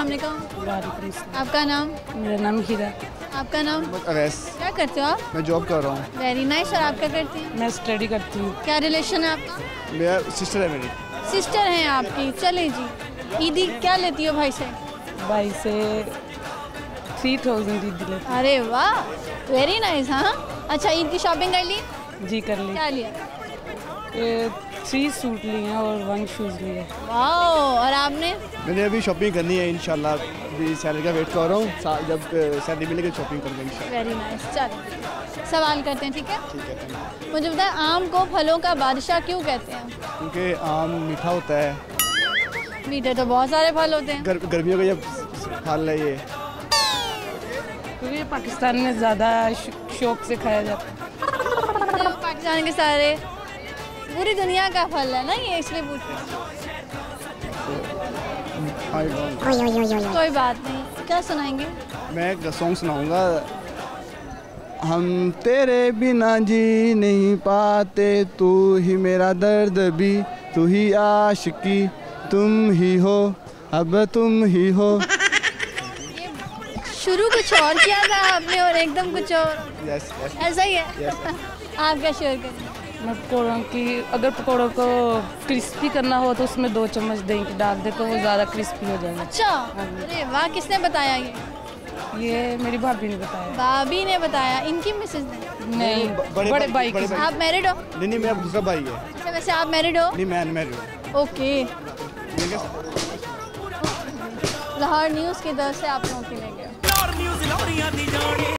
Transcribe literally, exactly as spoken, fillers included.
अस्सलाम वालेकुम। आपका नाम? मेरा नाम हीरा। आपका नाम? अवैस। क्या करते हो आप? मैं जॉब कर रहा हूँ। Very nice. और आप क्या करती हैं? मैं स्टडी करती हूँ। क्या रिलेशन है आपका? मेरा सिस्टर है मेरी। सिस्टर हैं आपकी, चले जी। ईदी क्या लेती हो भाई से? भाई से थ्री थाउजेंड ईद लेती। अरे वाह, वेरी नाइस। हाँ, अच्छा ईद की शॉपिंग कर ली? जी कर ली। क्या लिया? थ्री सूट लिए हैं और वन शूज़ लिए। वाह। और आपने? मैंने अभी शॉपिंग करनी है इंशाल्लाह, अभी सैलरी का वेट कर रहा हूँ, जब सैलरी मिलेगी शॉपिंग करूँगा इंशाल्लाह। Very nice. चलो सवाल करते हैं, ठीक है? ठीक है। मुझे बताएं, आम को फलों का बादशाह क्यों कहते हैं? क्योंकि आम मीठा होता है। मीठे तो बहुत सारे फल होते हैं। गर, गर्मियों का जब फल है ये। क्योंकि ये पाकिस्तान में ज़्यादा शौक से खाया जाता है। पाकिस्तान के सारे, पूरी दुनिया का फल है ना ये, इसलिए पूछ रही हूँ। कोई बात नहीं। क्या सुनाएंगे? मैं एक सॉन्ग सुनाऊंगा। हम तेरे बिना जी नहीं पाते, तू ही मेरा दर्द भी, तू ही आशिकी, तुम ही हो, अब तुम ही हो। शुरू कुछ और किया था आपने और एकदम कुछ और। yes, yes. ऐसा ही है। yes, आप क्या शेयर करें? मैं पकौड़ों की, अगर पकौड़ों को क्रिस्पी करना हो तो उसमें दो चम्मच दही के डाल दे तो वो ज़्यादा क्रिस्पी हो जाएगा। अच्छा, अरे वाह, किसने बताया ये? ये मेरी भाभी ने बताया। भाभी ने बताया, इनकी मिसेज ने? नहीं, बड़े बड़े भाई- भाई बड़े की। भाई। आप मैरिड हो? नहीं नहीं, मेरा दूसरा भाई है। अच्छा, वैसे आप मैरिड हो? नहीं, मैं अनमैरिड हूँ। ओके। लाहौर न्यूज़ की तरफ से आप लोगों के लिए गया।